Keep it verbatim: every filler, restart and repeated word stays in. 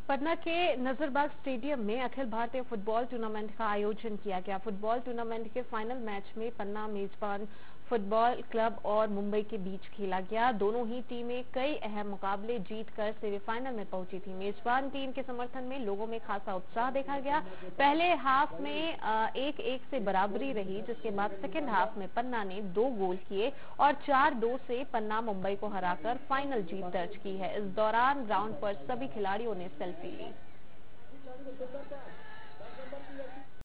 पटना के नजरबाग स्टेडियम में Akhil Bharatiya football tournament का आयोजन किया गया। फुटबॉल टूर्नामेंट के फाइनल मैच में पन्ना मेजबान फुटबॉल क्लब और मुंबई के बीच खेला गया। दोनों ही टीमें कई अहम मुकाबले जीतकर सेमीफाइनल में पहुंची थी। मेजबान टीम के समर्थन में लोगों में खासा उत्साह देखा गया। पहले हाफ में एक एक से बराबरी रही, जिसके बाद सेकेंड हाफ में पन्ना ने दो गोल किए और चार दो से पन्ना मुंबई को हराकर फाइनल जीत दर्ज की है। इस दौरान ग्राउंड पर सभी खिलाड़ियों ने सेल्फी ली।